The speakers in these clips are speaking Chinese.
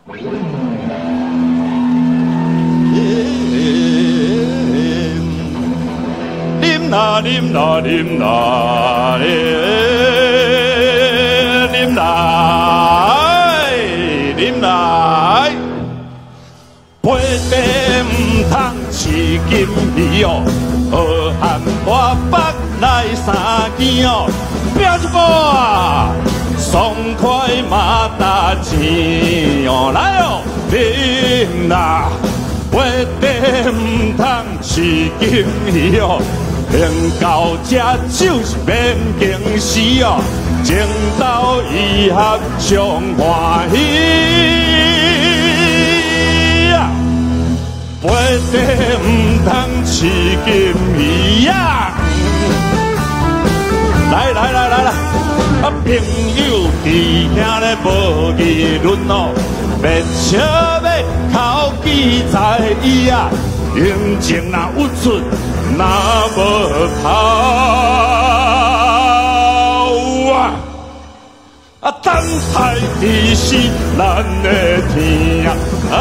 啉啦啉啦啉啦啉来啉来，杯底唔通是金鱼哦，好汉我北来三更哦，拼一步啊，爽快马达钱哦，来哦，啉啦。杯底唔通是金鱼哦，能到这就是免惊喜哦，情投意合上欢喜啊！杯底唔通是金鱼啊！来来来来来，啊朋友弟兄咧无议论哦。别笑要口技才艺啊，英情若有出，若无跑啊！啊，等待的是咱的天啊！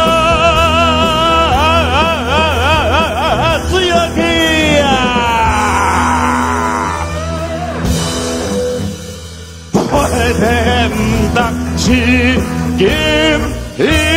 水落去啊！陪天不当起。金鱼。